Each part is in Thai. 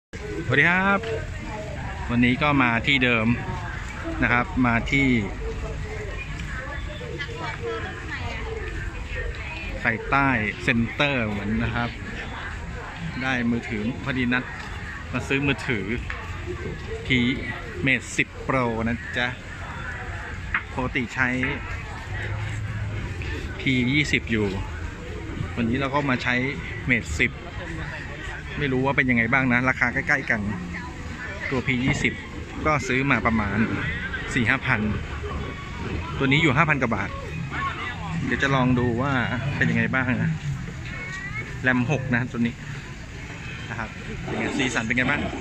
สวัสดีครับวันนี้ก็มาที่เดิมนะครับมาที่ไข่ใต้เซ็นเตอร์เหมือนนะครับได้มือถือพอดีนัดมาซื้อมือถือ P Mate 10 Pro นะจ๊ะปกติใช้ P 20อยู่วันนี้เราก็มาใช้ Mate 10ไม่รู้ว่าเป็นยังไงบ้างนะราคาใกล้ๆกันตัว P 20ก็ซื้อมาประมาณ 4-5 พันตัวนี้อยู่ 5,000 กว่าบาทเดี๋ยวจะลองดูว่าเป็นยังไงบ้างนะแรม 6นะตัวนี้นะครับเป็นไงสีสันเป็นไงบ้าง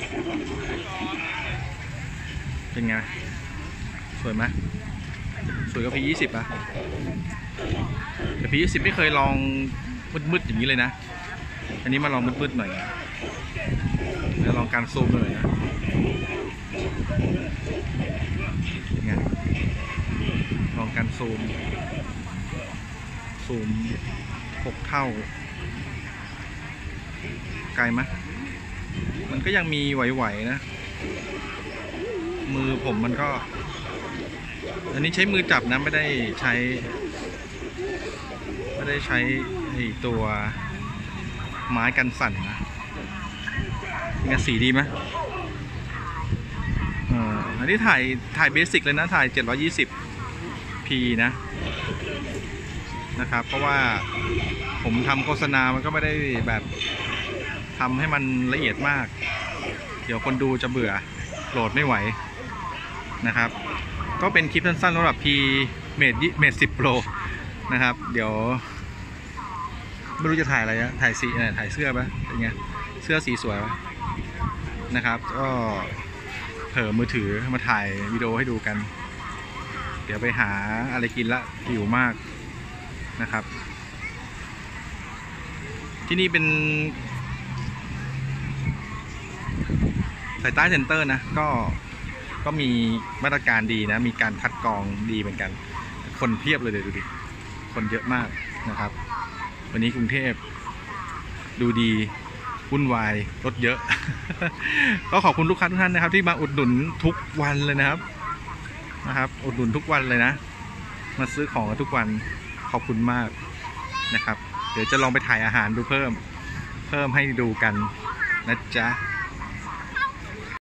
เป็นไงสวยไหมสวยกว่า P 20อ่ะแต่ P 20ไม่เคยลองมืดๆอย่างนี้เลยนะอันนี้มาลองมืดๆหน่อยแล้วลองการซูมหน่อยนะเป็นไงลองการซูม6 เท่าไกลไหมมันก็ยังมีไหวๆนะมือผมมันก็อันนี้ใช้มือจับนะไม่ได้ใช้ไอ้ตัวไม้กันสั่นนะงานสีดีไหมอันนี้ถ่ายเบสิกเลยนะถ่าย 720p นะครับเพราะว่าผมทำโฆษณามันก็ไม่ได้แบบทำให้มันละเอียดมากเดี๋ยวคนดูจะเบื่อโหลดไม่ไหวนะครับก็เป็นคลิปสั้นๆสำหรับ P Mate 10 Pro นะครับเดี๋ยวไม่รู้จะถ่ายอะไรนะถ่ายเสื้อปะเป็นไงเสื้อสีสวยปะนะครับก็เผลอมือถือมาถ่ายวิดีโอให้ดูกันเดี๋ยวไปหาอะไรกินละหิวมากนะครับที่นี่เป็นสายใต้เซ็นเตอร์นะก็มีมาตรการดีนะมีการคัดกรองดีเหมือนกันคนเพียบเลยเดี๋ยวดูดิคนเยอะมากนะครับวันนี้กรุงเทพดูดีวุ่นวายรถเยอะ ก็ขอบคุณลูกค้าทุกท่านนะครับที่มาอุดหนุนทุกวันเลยนะครับอุดหนุนทุกวันเลยนะมาซื้อของกันทุกวันขอบคุณมากนะครับเดี๋ยวจะลองไปถ่ายอาหารดูเพิ่มให้ดูกันนะจ๊ะ